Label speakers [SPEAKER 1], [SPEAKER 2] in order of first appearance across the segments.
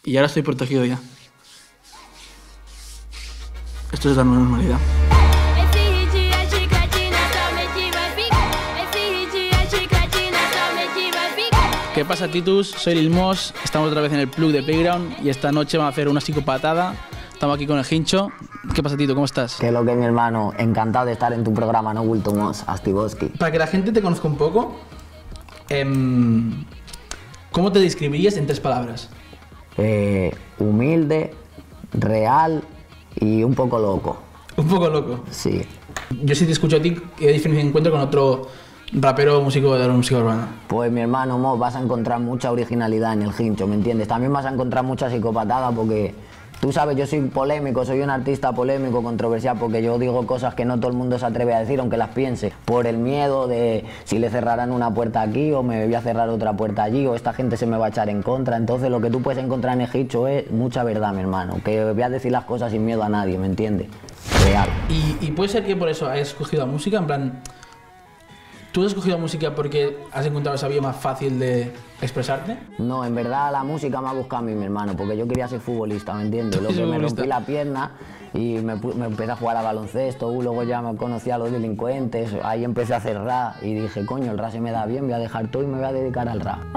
[SPEAKER 1] Y ahora estoy protegido ya. Esto es la nueva normalidad. ¿Qué pasa, Titus? Soy Lil Mos, estamos otra vez en el plug de Playground y esta noche vamos a hacer una psicopatada. Estamos aquí con el Hincho. ¿Qué pasa, Tito? ¿Cómo estás?
[SPEAKER 2] Que lo que, mi hermano, encantado de estar en tu programa, ¿no, Wilton Mos? Astiboski.
[SPEAKER 1] Para que la gente te conozca un poco, ¿cómo te describirías en 3 palabras?
[SPEAKER 2] Humilde, real y un poco loco.
[SPEAKER 1] Un poco loco.
[SPEAKER 2] Sí.
[SPEAKER 1] Yo si te escucho a ti, ¿qué diferencia encuentro con otro rapero músico de la música urbana?
[SPEAKER 2] Pues mi hermano Mos, vas a encontrar mucha originalidad en el Hincho, ¿me entiendes? También vas a encontrar mucha psicopatada porque tú sabes, yo soy polémico, soy un artista polémico, controversial, porque yo digo cosas que no todo el mundo se atreve a decir, aunque las piense, por el miedo de si le cerrarán una puerta aquí o me voy a cerrar otra puerta allí o esta gente se me va a echar en contra. Entonces lo que tú puedes encontrar en el Hincho es mucha verdad, mi hermano, que voy a decir las cosas sin miedo a nadie, ¿me entiendes? Real.
[SPEAKER 1] Y puede ser que por eso hayas escogido la música, en plan, ¿tú has escogido la música porque has encontrado esa vía más fácil de expresarte?
[SPEAKER 2] No, en verdad la música me ha buscado a mí, mi hermano, porque yo quería ser futbolista, ¿me entiendes? Lo que me rompí la pierna y me empecé a jugar a baloncesto, luego ya me conocí a los delincuentes, ahí empecé a hacer rap y dije, coño, el rap se me da bien, voy a dejar todo y me voy a dedicar al rap.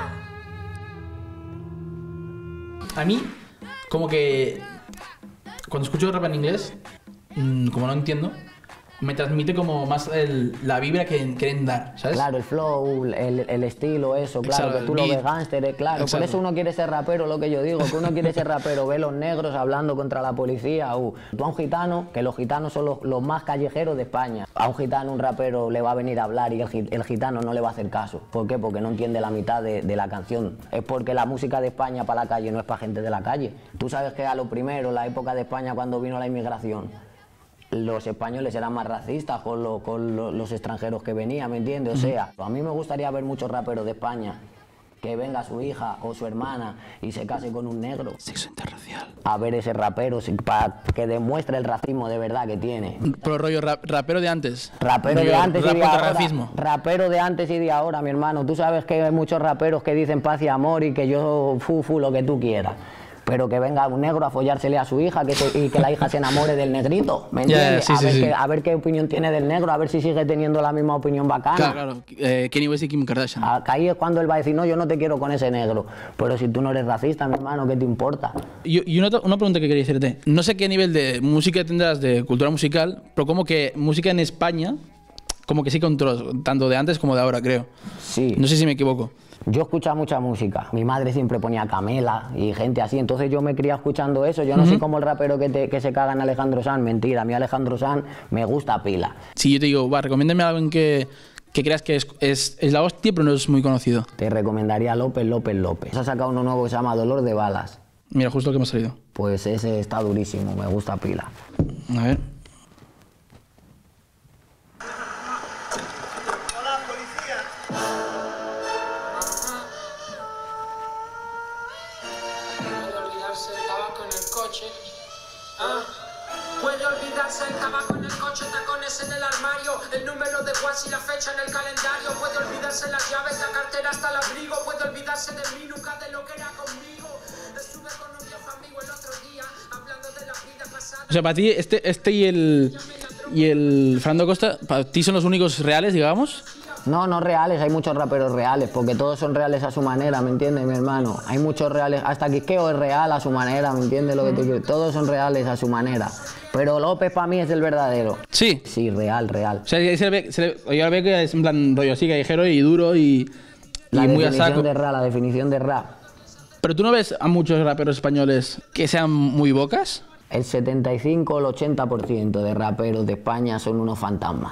[SPEAKER 1] A mí, como que cuando escucho rap en inglés, como no entiendo, me transmite como más la vibra que quieren dar, ¿sabes?
[SPEAKER 2] Claro, el flow, el estilo, eso, claro,
[SPEAKER 1] exacto,
[SPEAKER 2] que tú lo ves gángster, claro.
[SPEAKER 1] Exacto.
[SPEAKER 2] Por eso uno quiere ser rapero, lo que yo digo, que uno quiere ser rapero, ve los negros hablando contra la policía. Tú a un gitano, que los gitanos son los más callejeros de España, a un gitano, un rapero le va a venir a hablar y el gitano no le va a hacer caso. ¿Por qué? Porque no entiende la mitad de la canción. Es porque la música de España para la calle no es para gente de la calle. Tú sabes que a lo primero, la época de España cuando vino la inmigración, los españoles eran más racistas con los extranjeros que venían, ¿me entiendes? O sea, a mí me gustaría ver muchos raperos de España que venga su hija o su hermana y se case con un negro.
[SPEAKER 1] Sexo interracial.
[SPEAKER 2] A ver ese rapero para que demuestre el racismo de verdad que tiene.
[SPEAKER 1] Pero rollo rapero de antes.
[SPEAKER 2] Rapero de antes y de ahora.
[SPEAKER 1] Racismo.
[SPEAKER 2] Rapero de antes y de ahora, mi hermano. Tú sabes que hay muchos raperos que dicen paz y amor y que yo fufu lo que tú quieras. Pero que venga un negro a follársele a su hija y que la hija se enamore del negrito, ¿me entiendes? A ver qué opinión tiene del negro, a ver si sigue teniendo la misma opinión bacana.
[SPEAKER 1] Claro. Kanye West y Kim Kardashian.
[SPEAKER 2] Ahí es cuando él va a decir, no, yo no te quiero con ese negro. Pero si tú no eres racista, mi hermano, ¿qué te importa?
[SPEAKER 1] Y una pregunta que quería hacerte. No sé qué nivel de música tendrás de cultura musical, pero como que música en España, como que sí controlas, tanto de antes como de ahora, creo.
[SPEAKER 2] Sí.
[SPEAKER 1] No sé si me equivoco.
[SPEAKER 2] Yo escuchaba mucha música. Mi madre siempre ponía Camela y gente así. Entonces yo me crié escuchando eso. Yo no soy como el rapero que se caga en Alejandro Sanz. Mentira, a mí Alejandro Sanz me gusta pila.
[SPEAKER 1] Si yo te digo, recomiéndame a alguien que creas que es la hostia, pero no es muy conocido.
[SPEAKER 2] Te recomendaría López. Se ha sacado uno nuevo que se llama Dolor de Balas.
[SPEAKER 1] Mira, justo lo que me ha salido.
[SPEAKER 2] Pues ese está durísimo, me gusta pila.
[SPEAKER 1] A ver.
[SPEAKER 3] Puede olvidarse el tabaco en el coche, tacones en el armario, el número de WhatsApp y la fecha en el calendario. Puede olvidarse las llaves, la cartera hasta el abrigo. Puede olvidarse de mí, nunca de lo que era conmigo. Estuve con un viejo amigo el otro día, hablando de la vida pasada.
[SPEAKER 1] O sea, para ti este y el Fernando Costa, para ti son los únicos reales, digamos.
[SPEAKER 2] No reales, hay muchos raperos reales, porque todos son reales a su manera, ¿me entiendes, mi hermano? Hay muchos reales, hasta Quisqueo es real a su manera, ¿me entiendes lo que te quiero? Todos son reales a su manera, pero López para mí es el verdadero.
[SPEAKER 1] Sí.
[SPEAKER 2] Sí, real.
[SPEAKER 1] O sea, yo ahora veo que es en plan rollo así, callejero y duro y muy a saco.
[SPEAKER 2] La definición de rap.
[SPEAKER 1] Pero tú no ves a muchos raperos españoles que sean muy bocas.
[SPEAKER 2] El 75 o el 80% de raperos de España son unos fantasmas.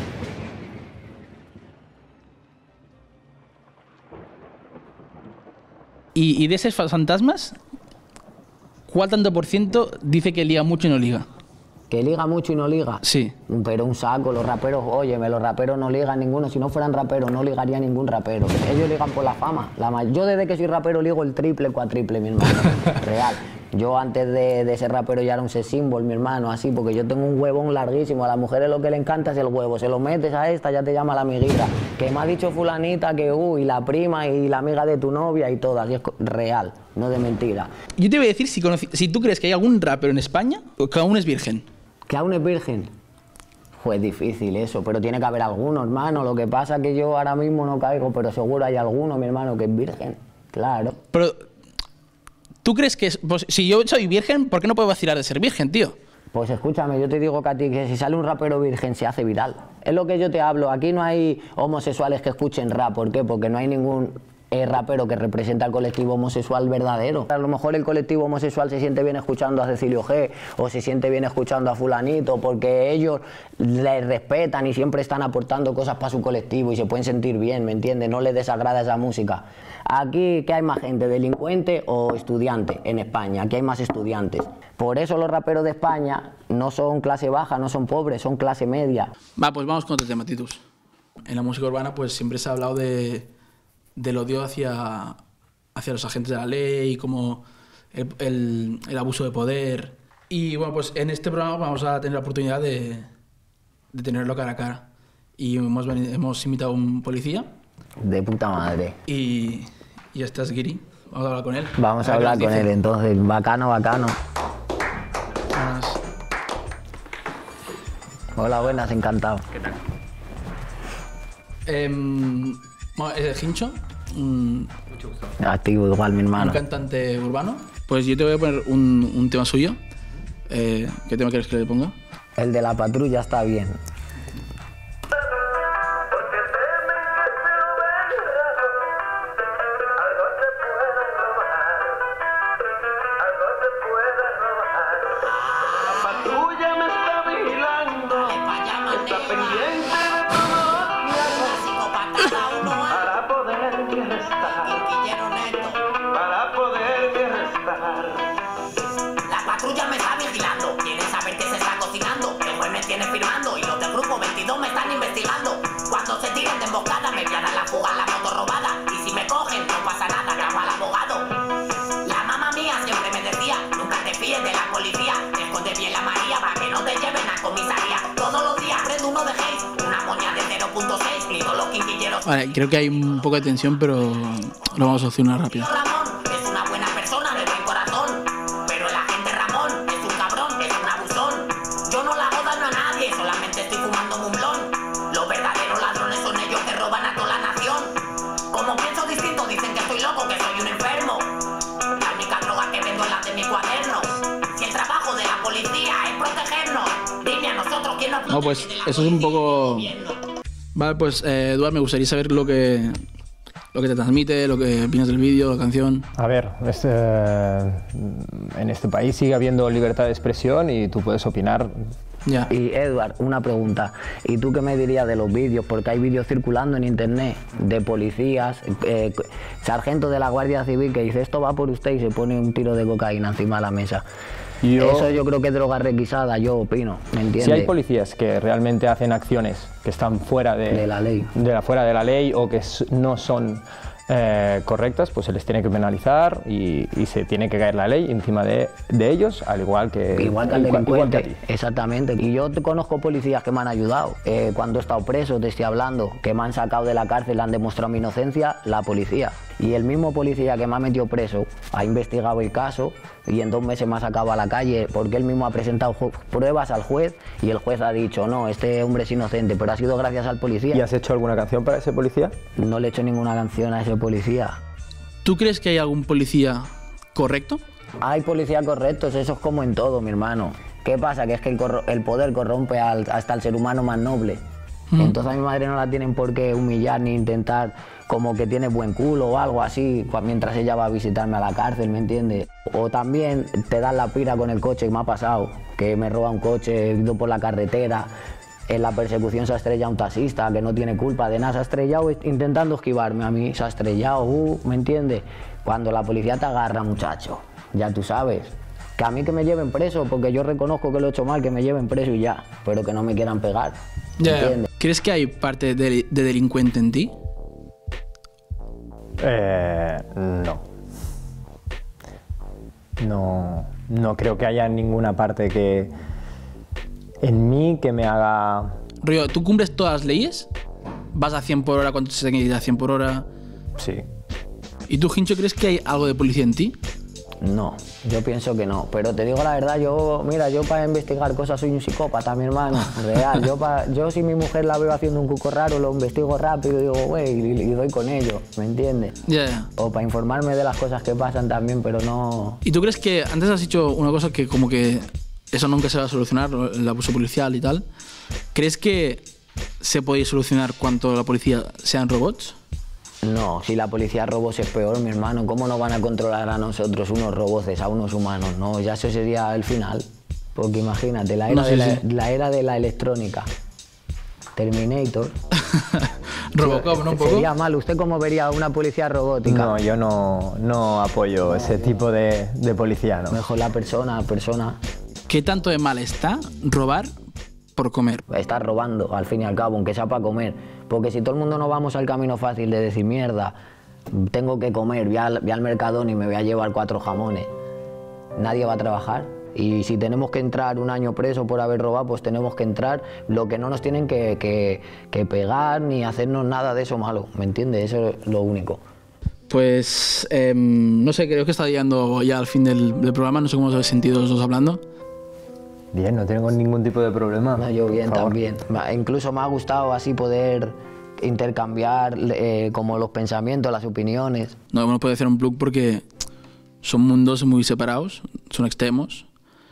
[SPEAKER 1] Y de esos fantasmas, ¿cuál tanto por ciento dice que liga mucho y no liga?
[SPEAKER 2] ¿Que liga mucho y no liga?
[SPEAKER 1] Sí.
[SPEAKER 2] Pero un saco, los raperos, óyeme, los raperos no ligan ninguno. Si no fueran raperos, no ligaría ningún rapero. Ellos ligan por la fama. Yo desde que soy rapero ligo el triple, cuatriple, mi hermano. Real. Yo antes de ser rapero ya era un sex symbol, mi hermano, así, porque yo tengo un huevón larguísimo. A las mujeres lo que le encanta es el huevo. Se lo metes a esta, ya te llama la amiguita. Que me ha dicho fulanita que, y la prima y la amiga de tu novia y todas. Y es real, no de mentira.
[SPEAKER 1] Yo te voy a decir si tú crees que hay algún rapero en España que aún es virgen.
[SPEAKER 2] ¿Que aún es virgen? Pues difícil eso, pero tiene que haber alguno, hermano. Lo que pasa es que yo ahora mismo no caigo, pero seguro hay alguno, mi hermano, que es virgen. Claro.
[SPEAKER 1] Pero, ¿tú crees que pues, si yo soy virgen, por qué no puedo vacilar de ser virgen, tío?
[SPEAKER 2] Pues escúchame, yo te digo que a ti que si sale un rapero virgen se hace viral. Es lo que yo te hablo. Aquí no hay homosexuales que escuchen rap. ¿Por qué? Porque no hay ningún rapero que representa al colectivo homosexual verdadero. A lo mejor el colectivo homosexual se siente bien escuchando a Cecilio G o se siente bien escuchando a fulanito porque ellos les respetan y siempre están aportando cosas para su colectivo y se pueden sentir bien, ¿me entiendes? No les desagrada esa música. Aquí, ¿qué hay más gente? ¿Delincuente o estudiante en España? Aquí hay más estudiantes. Por eso los raperos de España no son clase baja, no son pobres, son clase media.
[SPEAKER 1] Va, pues vamos con otro tema, Titus. En la música urbana pues siempre se ha hablado del odio hacia los agentes de la ley, como el abuso de poder. Y bueno, pues en este programa vamos a tener la oportunidad de tenerlo cara a cara. Y hemos invitado a un policía.
[SPEAKER 2] De puta madre.
[SPEAKER 1] Y este es Giri. Vamos a hablar con él.
[SPEAKER 2] Vamos a hablar con él entonces. Bacano, bacano.
[SPEAKER 1] Buenas.
[SPEAKER 2] Hola, buenas, encantado.
[SPEAKER 1] ¿Qué tal? Bueno, es Hincho.
[SPEAKER 4] Mucho gusto.
[SPEAKER 2] Activo igual, mi hermano.
[SPEAKER 1] Un cantante urbano. Pues yo te voy a poner un tema suyo. ¿Qué tema quieres que le ponga?
[SPEAKER 2] El de la patrulla está bien.
[SPEAKER 1] Vale, creo que hay un poco de tensión, pero lo vamos a solucionar rápido.
[SPEAKER 3] Ramón es una buena persona de buen corazón, pero el agente Ramón es un cabrón, es un abusón. Yo no le hago daño a nadie, solamente estoy fumando un blon. Los verdaderos ladrones son ellos que roban a toda la nación. Como pienso distinto, dicen que estoy loco, que soy un enfermo. La única droga que vendo es la de mi cuaderno. Si el trabajo de la policía es protegernos, dime a nosotros quién nos protege.
[SPEAKER 1] No, pues eso es un poco... Vale, pues Eduard, me gustaría saber lo que te transmite, lo que opinas del vídeo, la canción.
[SPEAKER 4] A ver, en este país sigue habiendo libertad de expresión y tú puedes opinar.
[SPEAKER 1] Ya.
[SPEAKER 2] Y Eduard, una pregunta. ¿Y tú qué me dirías de los vídeos? Porque hay vídeos circulando en internet de policías, sargentos de la Guardia Civil que dice esto va por usted y se pone un tiro de cocaína encima de la mesa. Eso yo creo que es droga requisada, yo opino, ¿me entiendes?
[SPEAKER 4] Si hay policías que realmente hacen acciones que están fuera de la ley, fuera de la ley o que no son correctas, pues se les tiene que penalizar y se tiene que caer la ley encima de ellos, al igual que
[SPEAKER 2] al delincuente,
[SPEAKER 4] igual que a ti.
[SPEAKER 2] Exactamente. Y yo conozco policías que me han ayudado. Cuando he estado preso, te estoy hablando, que me han sacado de la cárcel, han demostrado mi inocencia, la policía. Y el mismo policía que me ha metido preso ha investigado el caso y en 2 meses me ha sacado a la calle porque él mismo ha presentado pruebas al juez y el juez ha dicho no, este hombre es inocente, pero ha sido gracias al policía.
[SPEAKER 4] ¿Y has hecho alguna canción para ese policía?
[SPEAKER 2] No le he hecho ninguna canción a ese policía.
[SPEAKER 1] ¿Tú crees que hay algún policía correcto?
[SPEAKER 2] Hay policías correctos, eso es como en todo, mi hermano. ¿Qué pasa? Que es que el poder corrompe hasta el ser humano más noble. Entonces a mi madre no la tienen por qué humillar ni intentar como que tiene buen culo o algo así mientras ella va a visitarme a la cárcel, ¿me entiendes? O también te dan la pira con el coche, que me ha pasado, que me roba un coche, he ido por la carretera, en la persecución se ha estrellado un taxista que no tiene culpa de nada, se ha estrellado intentando esquivarme a mí, se ha estrellado, ¿me entiendes? Cuando la policía te agarra, muchacho, ya tú sabes. Que a mí que me lleven preso, porque yo reconozco que lo he hecho mal, que me lleven preso y ya, pero que no me quieran pegar.
[SPEAKER 1] ¿Entiendes? ¿Crees que hay parte de delincuente en ti?
[SPEAKER 4] No. no creo que haya ninguna parte en mí que me haga...
[SPEAKER 1] Rollo, ¿tú cumples todas las leyes? ¿Vas a 100 por hora cuando se tiene que ir a 100 por hora?
[SPEAKER 4] Sí.
[SPEAKER 1] ¿Y tú, Hincho, crees que hay algo de policía en ti?
[SPEAKER 2] No, yo pienso que no, pero te digo la verdad, yo para investigar cosas soy un psicópata, mi hermano, real. Yo si mi mujer la veo haciendo un cuco raro, lo investigo rápido y digo, güey, y doy con ello, ¿me entiendes?
[SPEAKER 1] Ya.
[SPEAKER 2] O para informarme de las cosas que pasan también, pero no...
[SPEAKER 1] ¿Y tú crees que, antes has dicho una cosa que como que eso nunca se va a solucionar, el abuso policial y tal, ¿crees que se puede solucionar cuando la policía sean robots?
[SPEAKER 2] No, si la policía robots es peor, mi hermano, ¿cómo nos van a controlar a nosotros unos robots, a unos humanos? No, ya eso sería el final. Porque imagínate, la era de la electrónica. Terminator.
[SPEAKER 1] Robocop, ¿no? Un poco.
[SPEAKER 2] Sería mal. ¿Usted cómo vería una policía robótica?
[SPEAKER 4] No, yo no apoyo ese tipo de policía, ¿no?
[SPEAKER 2] Mejor la persona.
[SPEAKER 1] ¿Qué tanto de mal está robar por comer?
[SPEAKER 2] Estás robando, al fin y al cabo, aunque sea para comer. Porque si todo el mundo nos vamos al camino fácil de decir, mierda, tengo que comer, voy al Mercadona y me voy a llevar 4 jamones, nadie va a trabajar. Y si tenemos que entrar un año preso por haber robado, pues tenemos que entrar. Lo que no nos tienen que pegar ni hacernos nada de eso malo, ¿me entiendes? Eso es lo único.
[SPEAKER 1] Pues, no sé, creo que está llegando ya al fin del programa, no sé cómo os habéis sentido los dos hablando.
[SPEAKER 4] Bien, no tengo ningún tipo de problema.
[SPEAKER 2] No, yo bien también. Incluso me ha gustado así poder intercambiar como los pensamientos, las opiniones.
[SPEAKER 1] No, uno puede hacer un plug porque son mundos muy separados, son extremos.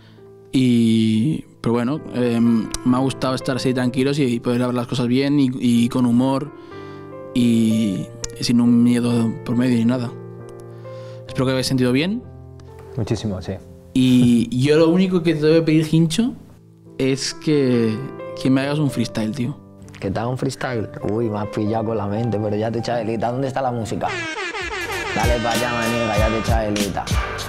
[SPEAKER 1] Pero bueno, me ha gustado estar así tranquilos y poder hablar las cosas bien y con humor y sin un miedo por medio ni nada. Espero que hayáis sentido bien.
[SPEAKER 4] Muchísimo, sí.
[SPEAKER 1] Y yo lo único que te debo pedir, Hincho, es que me hagas un freestyle, tío.
[SPEAKER 2] ¿Que te haga un freestyle? Uy, me has pillado con la mente, pero ya te echa delita. ¿Dónde está la música? Dale para allá, maniga, ya te echa delita.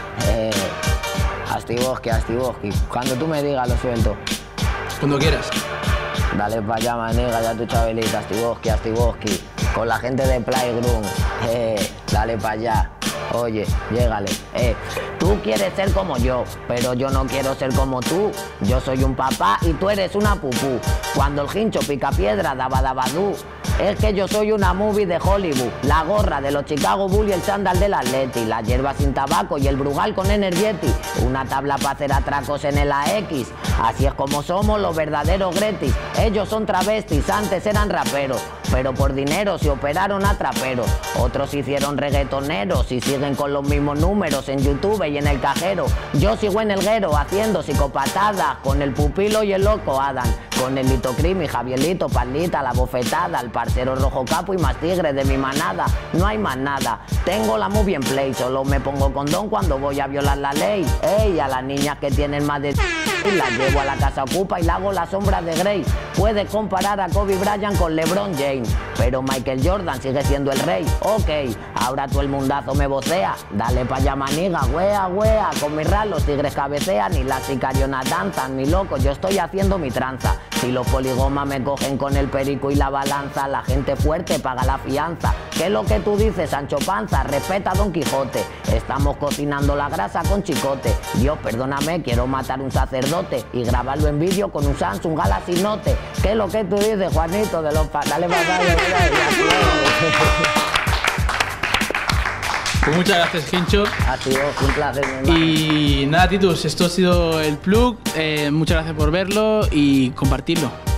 [SPEAKER 2] Astiboski. Cuando tú me digas, lo suelto.
[SPEAKER 1] Cuando quieras.
[SPEAKER 2] Dale para allá, maniga, ya te echa delita. Astiboski. Con la gente de Playground. Dale para allá. Oye, llégale. Tú quieres ser como yo, pero yo no quiero ser como tú. Yo soy un papá y tú eres una pupú. Cuando el Hincho pica piedra, dabadabadú. Es que yo soy una movie de Hollywood. La gorra de los Chicago Bulls y el chándal del Atleti. La hierba sin tabaco y el Brugal con Energeti. Una tabla para hacer atracos en el AX. Así es como somos los verdaderos Gretis. Ellos son travestis, antes eran raperos, pero por dinero se operaron a traperos. Otros se hicieron reggaetoneros y siguen con los mismos números en YouTube y en el cajero. Yo sigo en el guero haciendo psicopatadas con el pupilo y el loco Adam, con el Lito Crimi, Javierito, Palita, la bofetada, el parcero rojo capo y más tigre de mi manada. No hay más nada, tengo la movie en play, solo me pongo condón cuando voy a violar la ley. Ey, a las niñas que tienen más de las llevo a la casa ocupa y la hago la sombra de Grey. Puedes comparar a Kobe Bryant con LeBron James, pero Michael Jordan sigue siendo el rey. Ok, ahora todo el mundazo me vocea. Dale pa' allá, maniga, wea. Con mi rap los tigres cabecean y las sicarionas danzan. Mi loco, yo estoy haciendo mi tranza. Si los poligomas me cogen con el perico y la balanza, la gente fuerte paga la fianza. ¿Qué es lo que tú dices, Sancho Panza? Respeta a Don Quijote. Estamos cocinando la grasa con chicote. Dios, perdóname, quiero matar un sacerdote y grabarlo en vídeo con un Samsung Galaxy Note. ¿Qué es lo que tú dices, Juanito? De los dale para
[SPEAKER 1] Pues muchas gracias, Hincho.
[SPEAKER 2] Ha sido un placer, mi hermano.
[SPEAKER 1] Y nada, Titus, esto ha sido el plug. Muchas gracias por verlo y compartirlo.